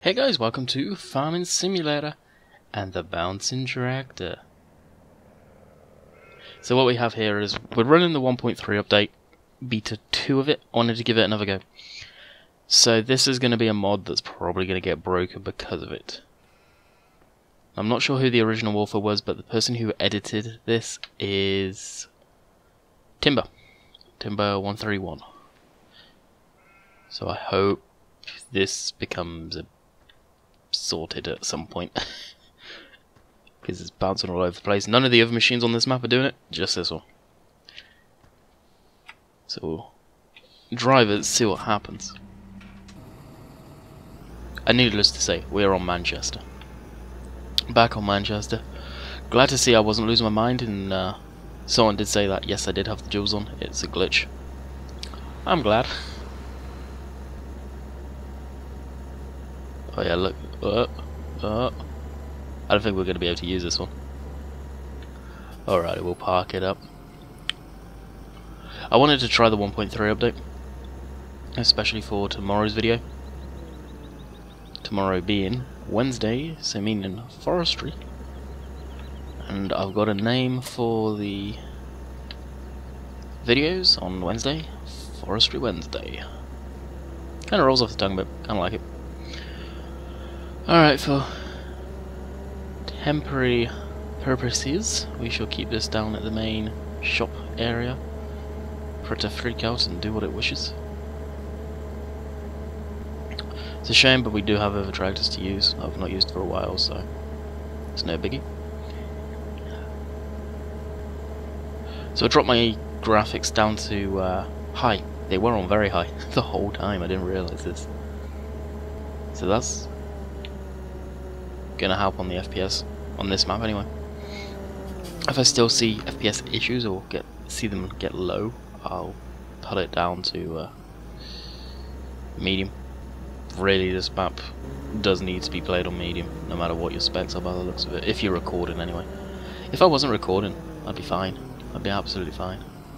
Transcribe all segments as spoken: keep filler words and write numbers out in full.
Hey guys, welcome to Farming Simulator and the Bouncing Tractor. So what we have here is, we're running the one point three update, beta two of it. I wanted to give it another go. So this is going to be a mod that's probably going to get broken because of it. I'm not sure who the original author was, but the person who edited this is Timber. Timber one thirty-one. So I hope this becomes a sorted at some point. Because it's bouncing all over the place. None of the other machines on this map are doing it, just this one. So we'll drive it, see what happens. And needless to say, we are on Manchester. Back on Manchester. Glad to see I wasn't losing my mind, and uh, someone did say that yes, I did have the jewels on. It's a glitch. I'm glad. Oh yeah, look. Uh, uh. I don't think we're going to be able to use this one. Alright, we'll park it up. I wanted to try the one point three update, especially for tomorrow's video. Tomorrow being Wednesday, so meaning forestry. And I've got a name for the videos on Wednesday. Forestry Wednesday. Kind of rolls off the tongue, but kind of like it. Alright, for temporary purposes, we shall keep this down at the main shop area for it to freak out and do what it wishes. It's a shame, but we do have other tractors to use. I've not used for a while, so it's no biggie. So I dropped my graphics down to uh, high. They were on very high the whole time. I didn't realise this. So that's gonna help on the F P S on this map anyway. If I still see F P S issues or get see them get low, I'll put it down to uh, medium. Really, this map does need to be played on medium, no matter what your specs are by the looks of it. If you're recording anyway. If I wasn't recording, I'd be fine. I'd be absolutely fine.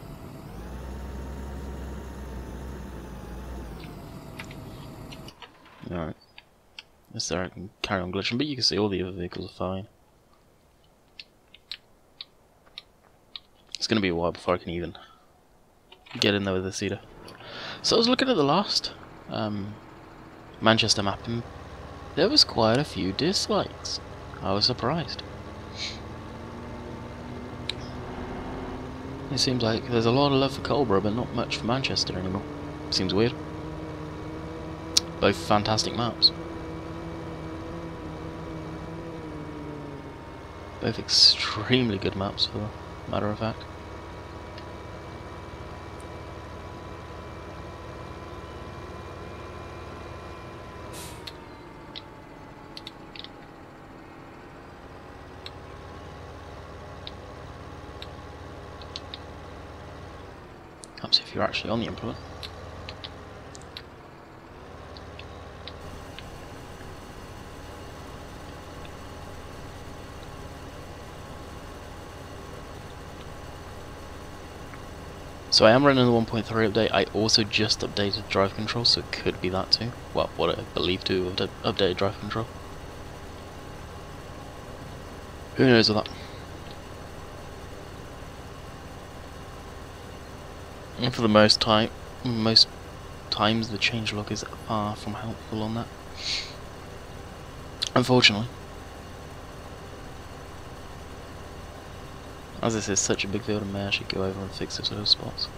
Alright. Yes, there I can carry on glitching, but you can see all the other vehicles are fine. It's going to be a while before I can even get in there with the Cedar. So I was looking at the last um, Manchester map, and there was quite a few dislikes. I was surprised. It seems like there's a lot of love for Colborough, but not much for Manchester anymore. Seems weird. Both fantastic maps. Both extremely good maps, for the matter of fact. Helps if you're actually on the implement. So I am running the one point three update. I also just updated drive control, so it could be that too. Well, what I believe to have updated drive control. Who knows with that? And for the most time, most times the changelog is far from helpful on that. Unfortunately. As this is such a big field, I may actually go over and fix those little spots.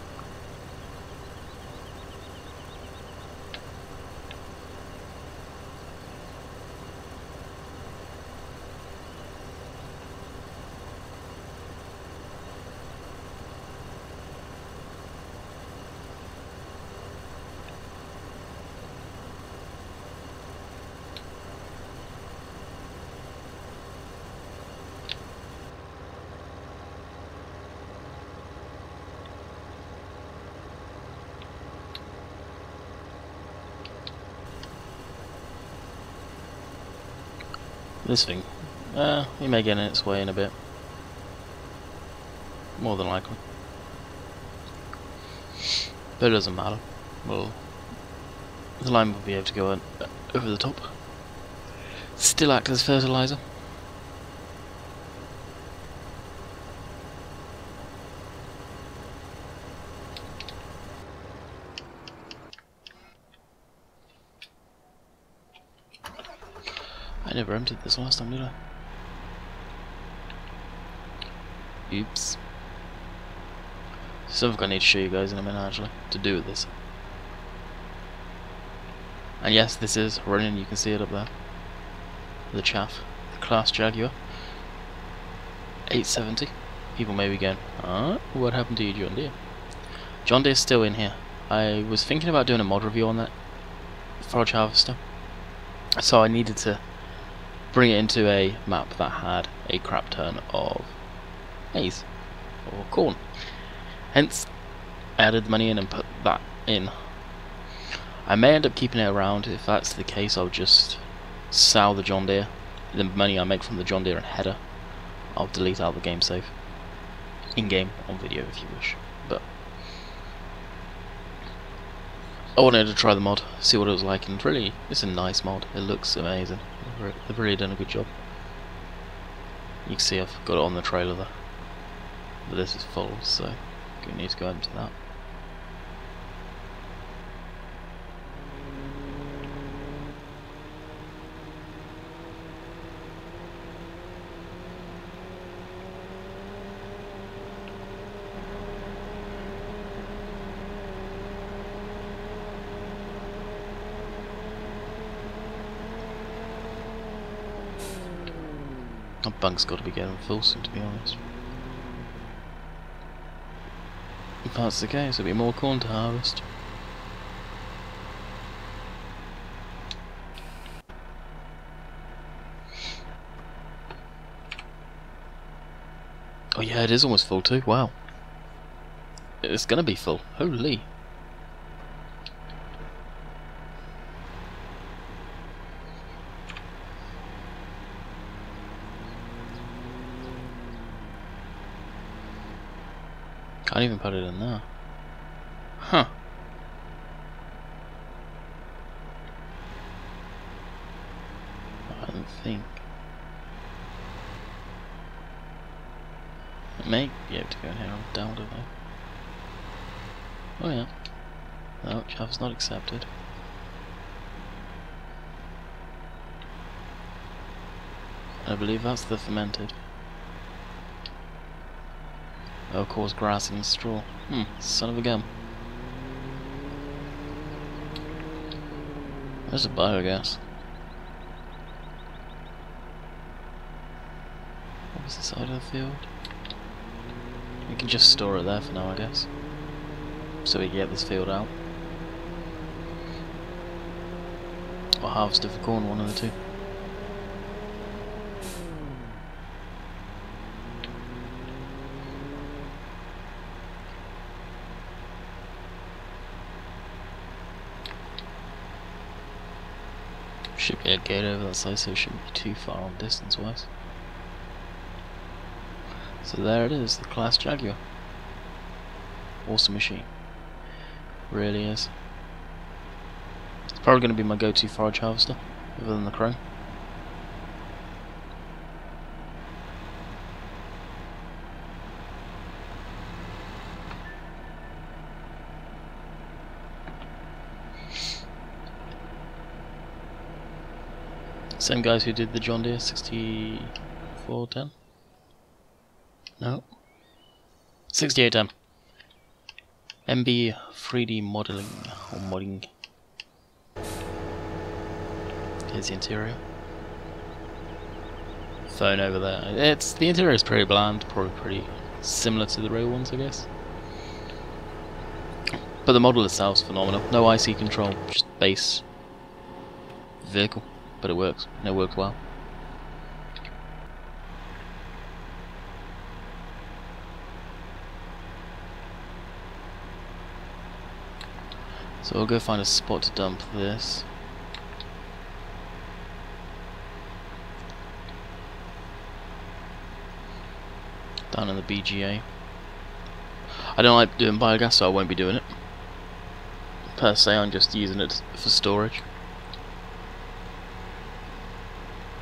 This thing, uh, we may get in its way in a bit. More than likely. But it doesn't matter. Well, the line will be able to go over the top. still act as fertilizer. I never emptied this last time, did I? Oops. Something I need to show you guys in a minute, actually, to do with this. And yes, this is running, you can see it up there. The chaff. The Claas Jaguar. eight seventy. People may be going, huh? What happened to you, John Deere? John Deere's still in here. I was thinking about doing a mod review on that forage harvester. So I needed to bring it into a map that had a crap ton of maize or corn. Hence, I added the money in and put that in. I may end up keeping it around. If that's the case, I'll just sell the John Deere. The money I make from the John Deere and header, I'll delete out the game save. In-game, on video if you wish. But I wanted to try the mod, see what it was like, and really, it's a nice mod. It looks amazing. They've really done a good job. You can see I've got it on the trailer there. But this is full, so we need to go into that. My bunk's got to be getting full soon, to be honest. If that's the case, there'll be more corn to harvest. Oh yeah, it is almost full too, wow. It's gonna be full, holy. Can't even put it in there. Huh. I don't think. It may be able to go in here and down, don't I? Oh yeah. No, chaff's not accepted. I believe that's the fermented. Oh, of course, grass and straw. Hmm, son of a gun. There's a biogas. What was the side of the field? We can just store it there for now, I guess. So we can get this field out. Or harvest it for corn, one of the two. Should be a gate over that side, so it shouldn't be too far on distance wise. So there it is, the Claas Jaguar. Awesome machine. Really is. It's probably going to be my go-to forage harvester, other than the Chrome. Same guys who did the John Deere sixty-four ten? No. sixty-eight ten. M B three D modeling or modding. Here's the interior. Phone over there. It's the interior is pretty bland, probably pretty similar to the real ones, I guess. But the model itself is phenomenal. No I C control, just base vehicle. But it works, and it works well. So we'll go find a spot to dump this. Down in the B G A. I don't like doing biogas, so I won't be doing it. Per se, I'm just using it for storage.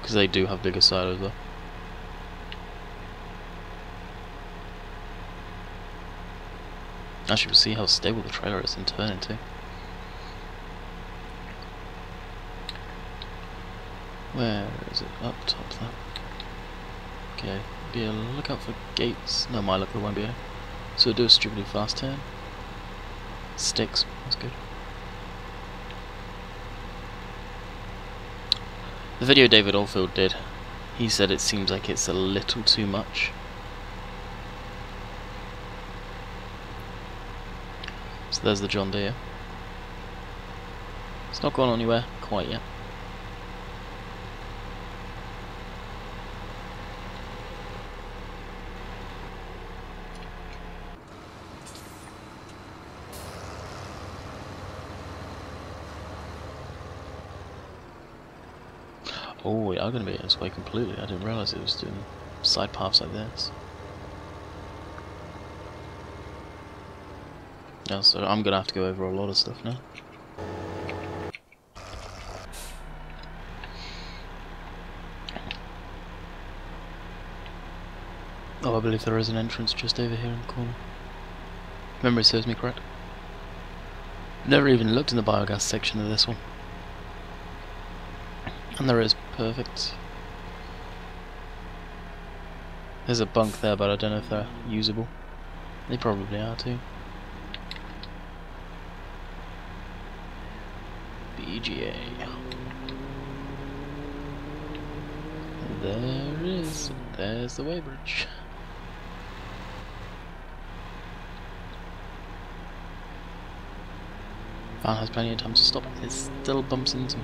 because they do have bigger silos though. Actually, we'll see how stable the trailer is in turning too. Where is it? Up top there. Okay, be a lookout for gates. No, my luck, there won't be. So do a stupidly fast turn. Sticks, that's good. The video David Oldfield did, he said it seems like it's a little too much. So there's the John Deere. It's not gone anywhere quite yet. Oh, we are going to be this way completely. I didn't realise it was doing side paths like this. Yeah, so I'm going to have to go over a lot of stuff now. Oh, I believe there is an entrance just over here in the corner. Memory serves me correct. Never even looked in the biogas section of this one. And there is, perfect. There's a bunk there, but I don't know if they're usable. They probably are too. B G A. There is. There's the weighbridge. Van has plenty of time to stop. It still bumps into me.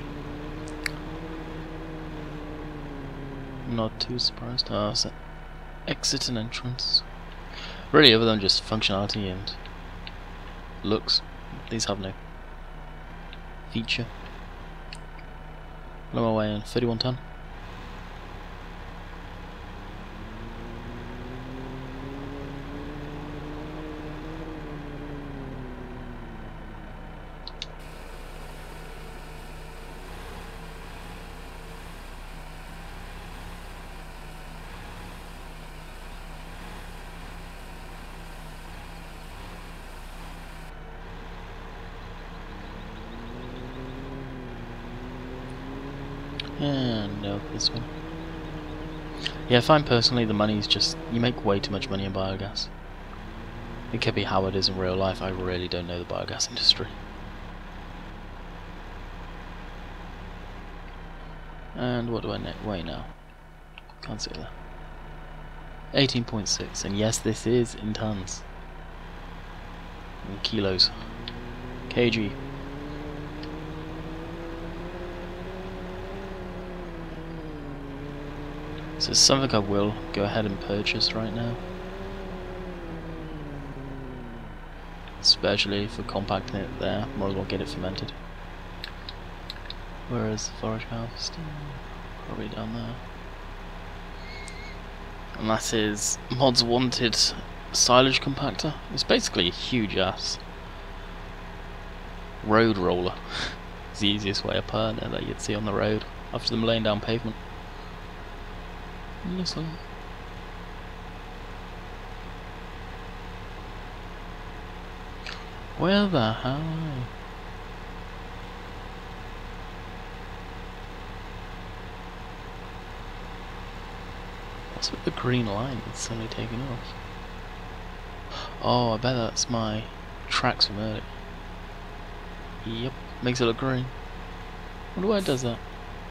Not too surprised. Ah, oh, so exit and entrance. Really, other than just functionality and looks, these have no feature. On my way in thirty-one ton. And no, this one. Yeah, I find personally the money is just, you make way too much money in biogas. It could be how it is in real life. I really don't know the biogas industry. And what do I weigh now? Can't see that. eighteen point six, and yes, this is in tons. In kilos. Kg. So it's something I will go ahead and purchase right now. Especially for compacting it there, might as well get it fermented. Where is the forage harvesting? Probably down there. And that is Mod's Wanted silage compactor. It's basically a huge ass road roller. It's the easiest way of putting it that you'd see on the road after them laying down pavement. Listen. Where the hell am I? What's with the green line that's suddenly taken off? Oh, I bet that's my tracks from earlier. Yep, makes it look green. Wonder why it does that.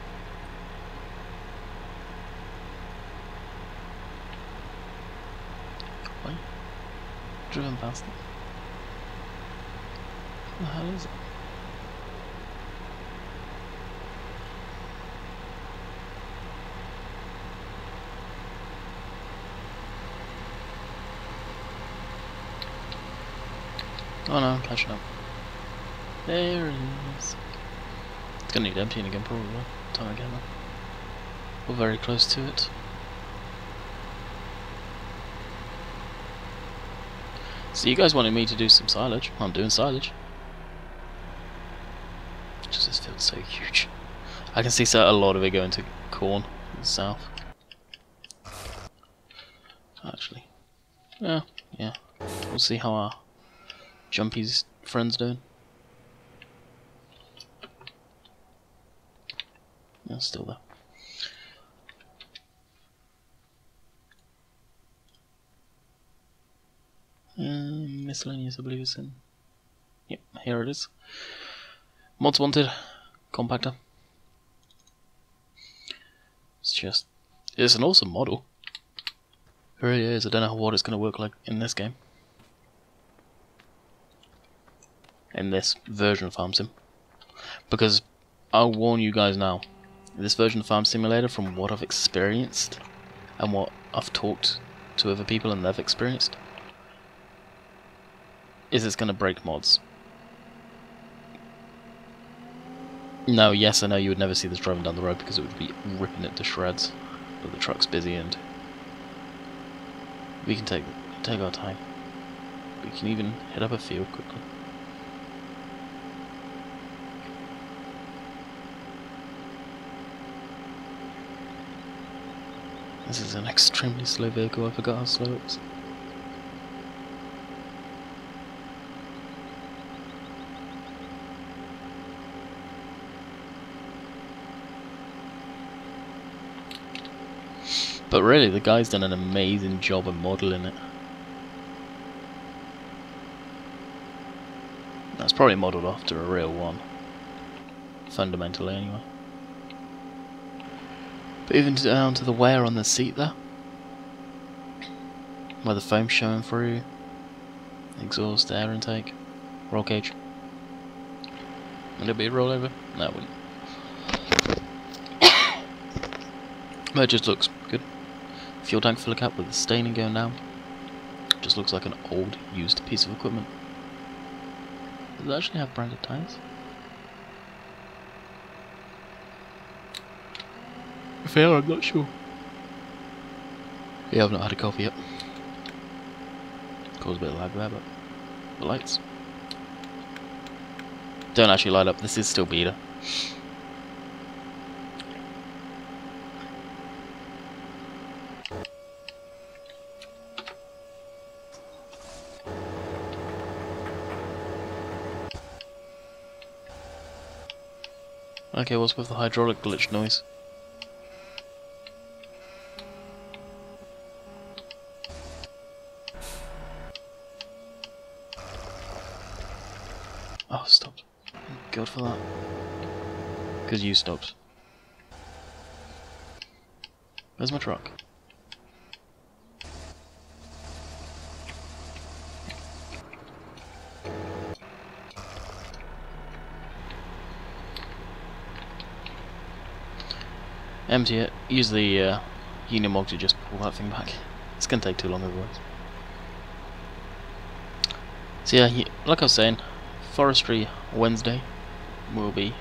Wait. Driven past it. What the hell is it? Oh no, I'm catching up. There it is. It's gonna need emptying again probably, time again though. We're very close to it. So you guys wanted me to do some silage. I'm doing silage. Just this field's so huge. I can see so a lot of it going to corn south. Actually, yeah, yeah. We'll see how our Jumpy's friend's doing. Yeah, still there. Um, miscellaneous, I believe it's in. Yep, here it is. Mods wanted, compactor. It's just, it's an awesome model. It really is. I don't know what it's going to work like in this game. In this version of Farm Sim. Because, I'll warn you guys now, this version of Farm Simulator, from what I've experienced, and what I've talked to other people and they've experienced, is it's going to break mods. No, yes, I know you would never see this driving down the road because it would be ripping it to shreds, but the truck's busy and we can take take our time. We can even hit up a field quickly. This is an extremely slow vehicle, I forgot how slow it was. But really, the guy's done an amazing job of modelling it. That's probably modelled after a real one. Fundamentally, anyway. But even down to the wear on the seat there. Where the foam's showing through. Exhaust, air intake. Roll cage. Would it be a rollover? No, it wouldn't. But it just looks good. Fuel tank filler cap with the staining going down. Just looks like an old, used piece of equipment. Does it actually have branded tyres? Fair, I'm not sure. Yeah, I've not had a coffee yet. Caused a bit of lag there, but the lights don't actually light up. This is still beta. Okay, what's with the hydraulic glitch noise? Oh, stopped. Thank God for that. Because you stopped. Where's my truck? Empty it. Use the uh, Unimog to just pull that thing back. It's gonna take too long otherwise. So yeah, like I was saying, Forestry Wednesday will be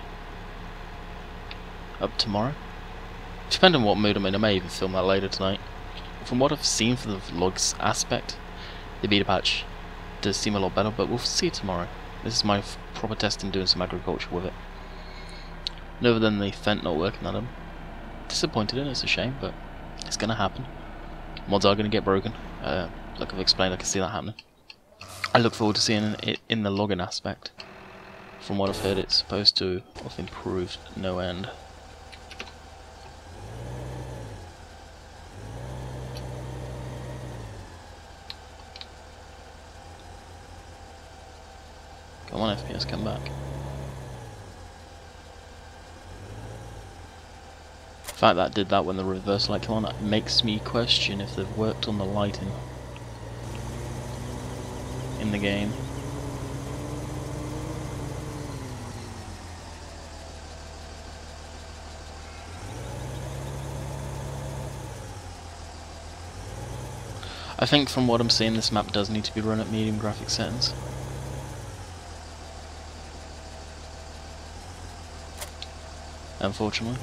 up tomorrow. Depending on what mood I'm in, I may even film that later tonight. From what I've seen for the vlogs aspect, the beta patch does seem a lot better, but we'll see it tomorrow. This is my f proper test in doing some agriculture with it. Other than the Fent not working at them. Disappointed in it, it's a shame, but it's gonna happen. Mods are gonna get broken. Uh, like I've explained, I can see that happening. I look forward to seeing it in the logging aspect. From what I've heard, it's supposed to have improved no end. Come on, F P S, come back. The fact that did that when the reverse light came on, that makes me question if they've worked on the lighting in the game. I think from what I'm seeing, this map does need to be run at medium graphic settings. Unfortunately.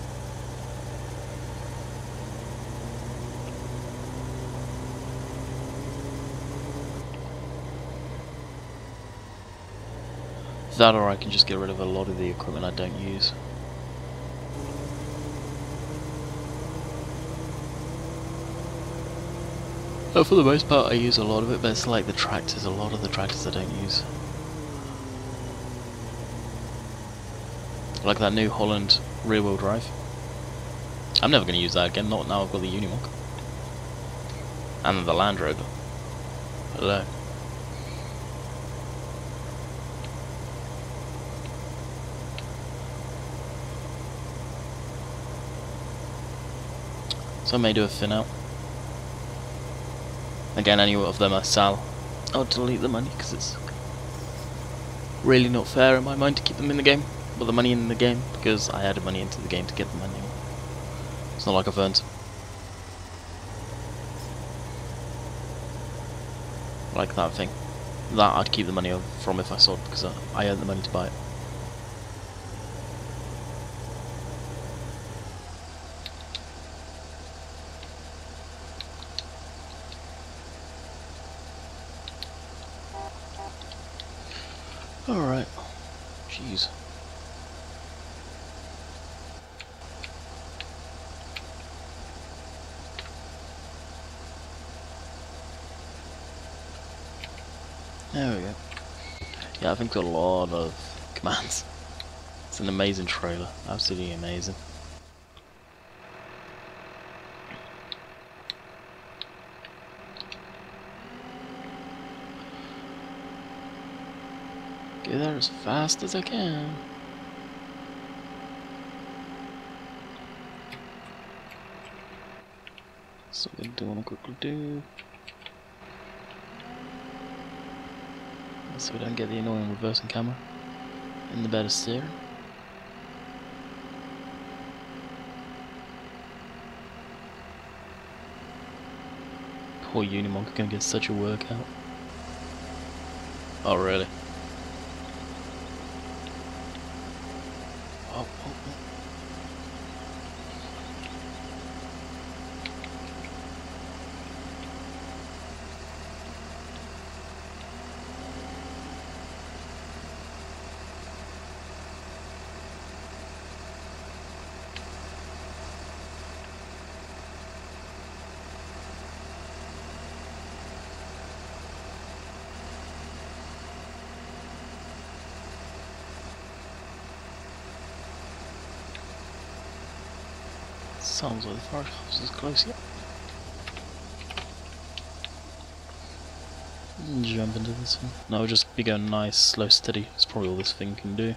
That, or I can just get rid of a lot of the equipment I don't use. But for the most part I use a lot of it, but it's like the tractors, a lot of the tractors I don't use. Like that New Holland rear wheel drive. I'm never going to use that again, not now I've got the Unimog. And the Land Rover. Hello. So I may do a fin out. Again, any of them I sell. I'll delete the money because it's really not fair in my mind to keep them in the game. But the money in the game, because I added money into the game to get the money. It's not like I've earned. Like that thing. That I'd keep the money from if I sold, because I, I earned the money to buy it. Alright. Jeez. There we go. Yeah, I think got a lot of commands. It's an amazing trailer. Absolutely amazing. Get there as fast as I can. So what I do want to quickly do. So we don't get the annoying reversing camera in the better steering. Poor Unimog gonna get such a workout. Oh really? Oh, oh, oh. Sounds like the forest house is close yet. Jump into this one. No, we'll just be going nice, slow, steady. That's probably all this thing can do.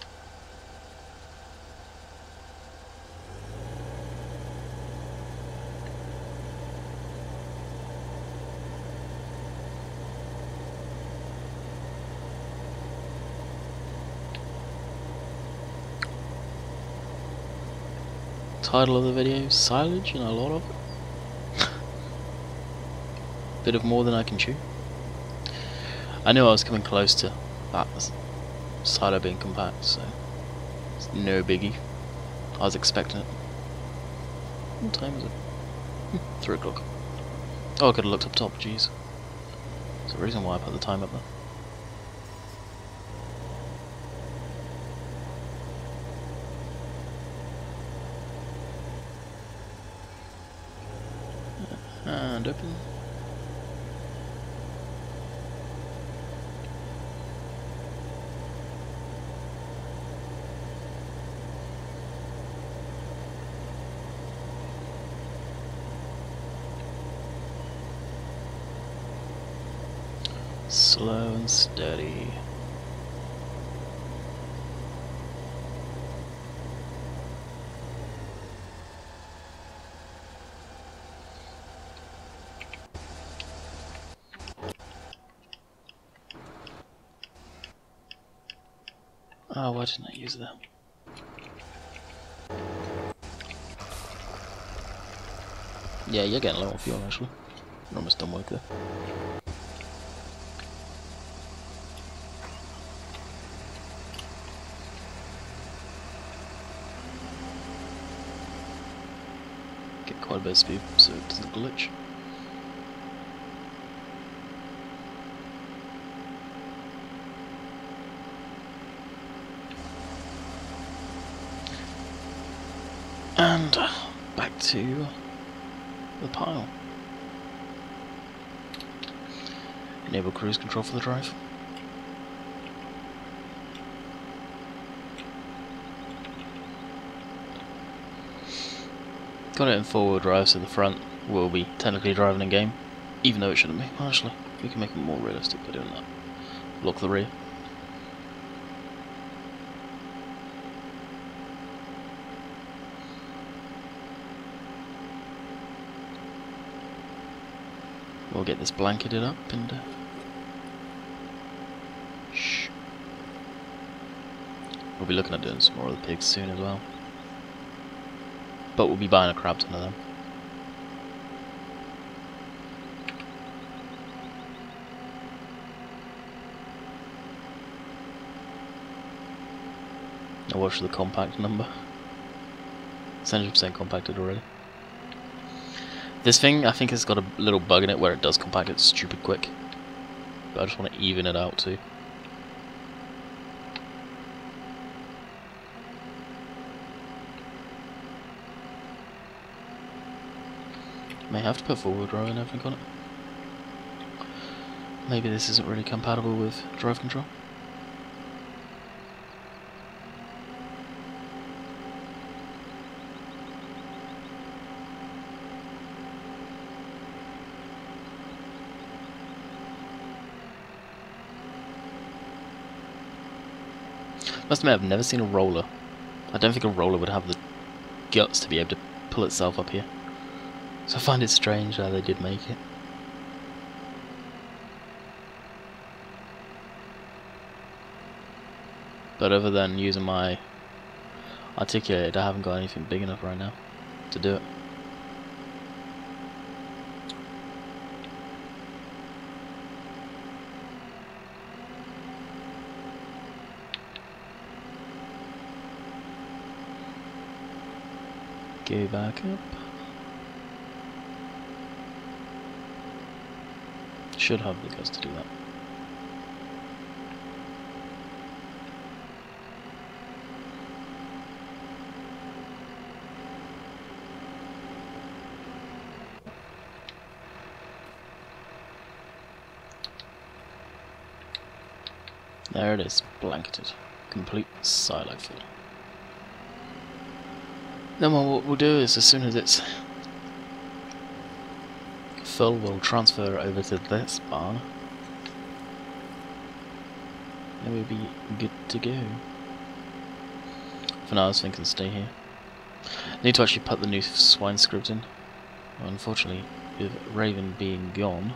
Title of the video, silage and a lot of it. Bit of more than I can chew. I knew I was coming close to that silo being compact, so it's no biggie. I was expecting it. What time is it? Hmm, Three o'clock. Oh, I could have looked up top, jeez. There's a reason why I put the time up there. And open. Slow and steady. Oh, why didn't I use that? Yeah, you're getting low on fuel actually. You're almost done work there. Get quite a bit of speed so it doesn't glitch. And uh, back to the pile. Enable cruise control for the drive. Got it in four-wheel drive, so the front will be technically driving in game, even though it shouldn't be. Actually, we can make it more realistic by doing that. Lock the rear. We'll get this blanketed up and uh, shh. We'll be looking at doing some more of the pigs soon as well. But we'll be buying a crap ton of them. Now watch the compact number. seventy percent compacted already. This thing, I think, has got a little bug in it where it does compact it stupid quick. But I just want to even it out too. May have to put four-wheel drive and everything on it. Maybe this isn't really compatible with drive control. Must admit, I've never seen a roller. I don't think a roller would have the guts to be able to pull itself up here. So I find it strange how they did make it. But other than using my articulator, I haven't got anything big enough right now to do it. Go back up. Should have the guts to do that. There it is, blanketed. Complete silo fill. Then what we'll do is, as soon as it's full, we'll transfer over to this barn. Then we'll be good to go. For now, I was thinking stay here. Need to actually put the new swine script in. Well, unfortunately, with Raven being gone,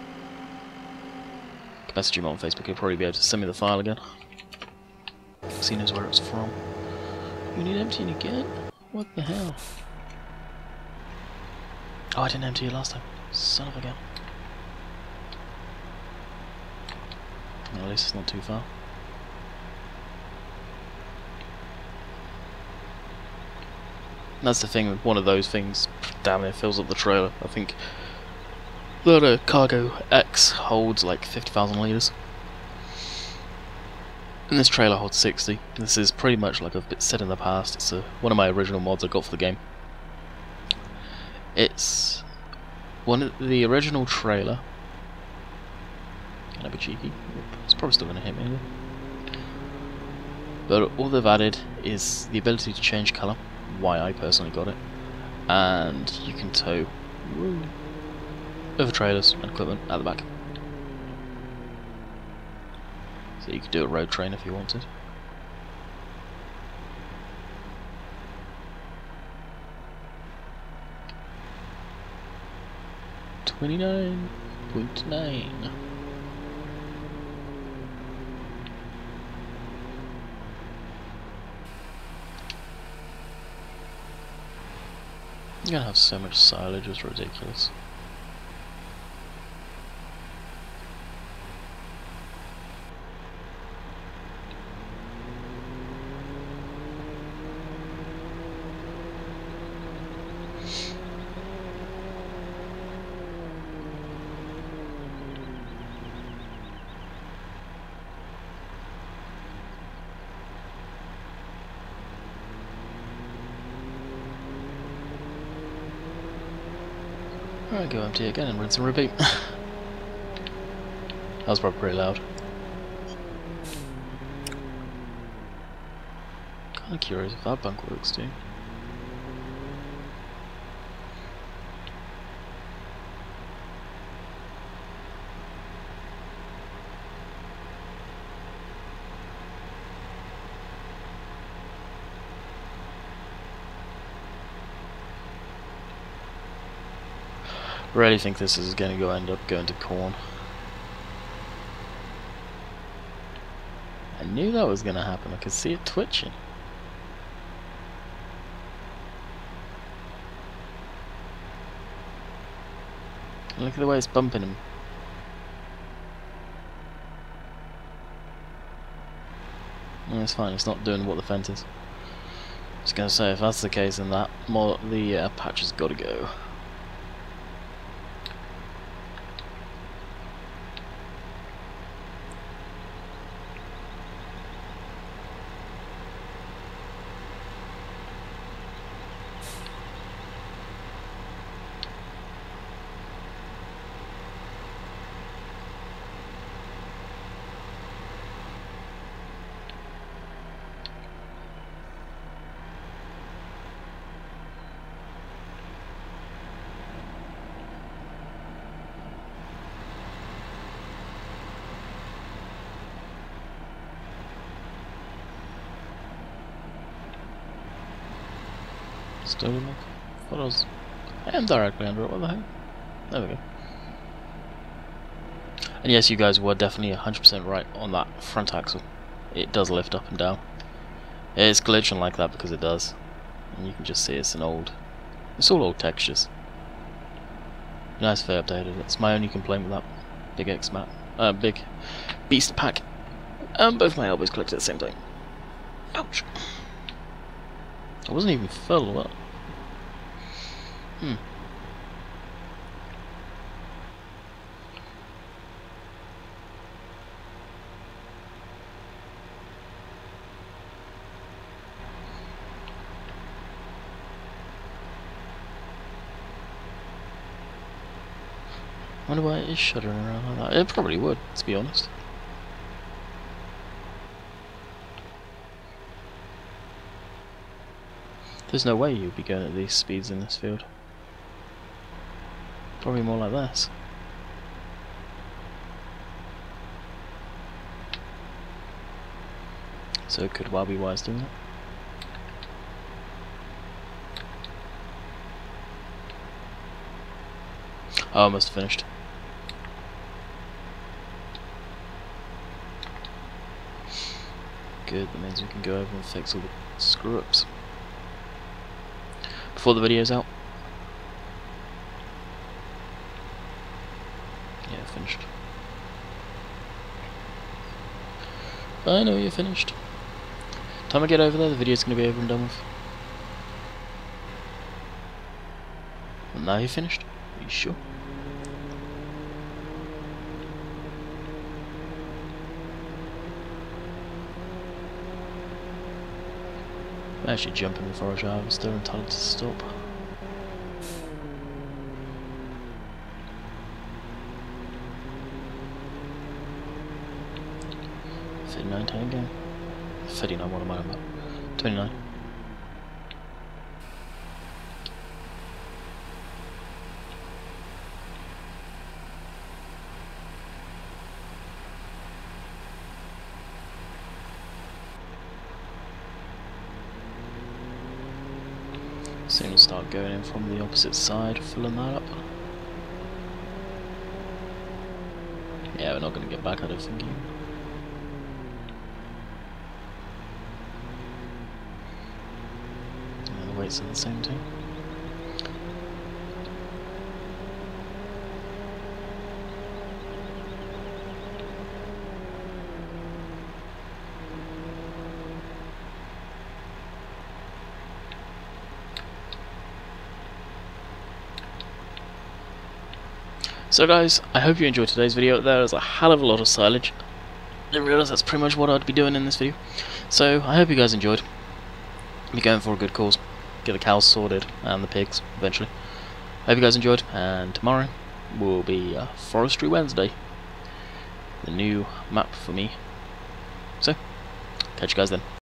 can message him on Facebook. He'll probably be able to send me the file again. Because he knows where it's from. You need emptying again? What the hell? Oh, I didn't empty it last time. Son of a gun. Well, at least it's not too far. That's the thing, one of those things, damn it, fills up the trailer. I think that uh, Cargo X holds like fifty thousand litres. And this trailer holds sixty. This is pretty much, like I've said in the past, it's a, one of my original mods I got for the game. It's one of the original trailer. Can I be cheeky? It's probably still going to hit me. But all they've added is the ability to change colour, why I personally got it, and you can tow woo, other trailers and equipment at the back. So you could do a road train if you wanted. Twenty-nine point nine. You're gonna have so much silage, it's ridiculous. Alright, go empty again and rinse and repeat. That was probably pretty loud. Kinda curious if that bunk works too. I really think this is going to go end up going to corn. I knew that was going to happen. I could see it twitching. Look at the way it's bumping him. No, it's fine. It's not doing what the fence is. Just gonna say, if that's the case, then that more the uh, patch has got to go. Still with me? What else? I am directly under it, what the heck? There we go. And yes, you guys were definitely one hundred percent right on that front axle. It does lift up and down. It's glitching like that because it does. And you can just see it's an old... It's all old textures. Nice, fair updated. That's my only complaint with that big X map. Uh, big beast pack. Um, both my elbows clicked at the same time. Ouch. I wasn't even full, what? Hmm. I wonder why it is shuddering around like that. It probably would, to be honest. There's no way you'd be going at these speeds in this field. Probably more like this. So it could well be wise doing it. Oh, I must have finished. Good, that means we can go over and fix all the screw-ups before the video's out. Yeah, finished. I know you're finished. Time I get over there, the video's going to be over and done with. And now you're finished? Are you sure? I'm actually jumping before I drive, I'm still entitled to stop. thirty-nine ten again. thirty-nine, what am I about? twenty-nine. Soon we'll start going in from the opposite side, filling that up. Yeah, we're not going to get back, I don't think. Even. Yeah, the weights are the same too. So guys, I hope you enjoyed today's video. There was a hell of a lot of silage. I didn't realise that's pretty much what I'd be doing in this video. So I hope you guys enjoyed. Be going for a good cause. Get the cows sorted and the pigs eventually. I hope you guys enjoyed, and tomorrow will be uh, Forestry Wednesday. the new map for me. So, catch you guys then.